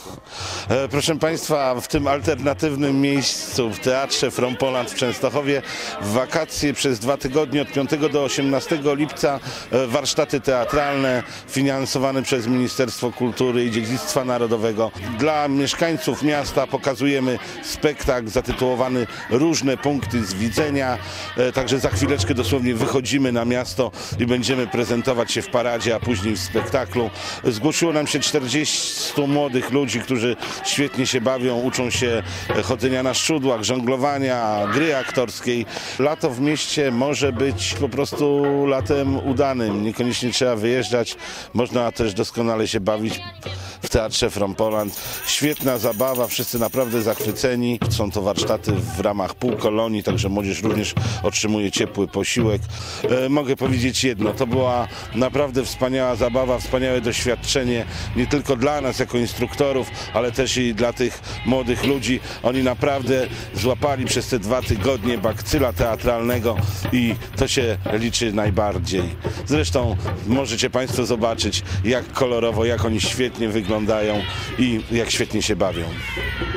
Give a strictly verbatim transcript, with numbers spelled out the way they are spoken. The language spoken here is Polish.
E, Proszę Państwa, w tym alternatywnym miejscu, w Teatrze From Poland w Częstochowie, w wakacje przez dwa tygodnie, od piątego do osiemnastego lipca, e, warsztaty teatralne finansowane przez Ministerstwo Kultury i Dziedzictwa Narodowego. Dla mieszkańców miasta pokazujemy spektakl zatytułowany Różne punkty z widzenia. E, Także za chwileczkę dosłownie wychodzimy na miasto i będziemy prezentować się w paradzie, a później w spektaklu. Zgłosiło nam się czterdziestu młodych ludzi, którzy świetnie się bawią, uczą się chodzenia na szczudłach, żonglowania, gry aktorskiej. Lato w mieście może być po prostu latem udanym. Niekoniecznie trzeba wyjeżdżać. Można też doskonale się bawić w Teatrze From Poland. Świetna zabawa, wszyscy naprawdę zachwyceni. Są to warsztaty w ramach półkolonii, także młodzież również otrzymuje ciepły posiłek. E, mogę powiedzieć jedno, to była naprawdę wspaniała zabawa, wspaniałe doświadczenie, nie tylko dla nas jako instruktorów, ale też i dla tych młodych ludzi. Oni naprawdę złapali przez te dwa tygodnie bakcyla teatralnego i to się liczy najbardziej. Zresztą możecie Państwo zobaczyć, jak kolorowo, jak oni świetnie wyglądają i jak świetnie się bawią.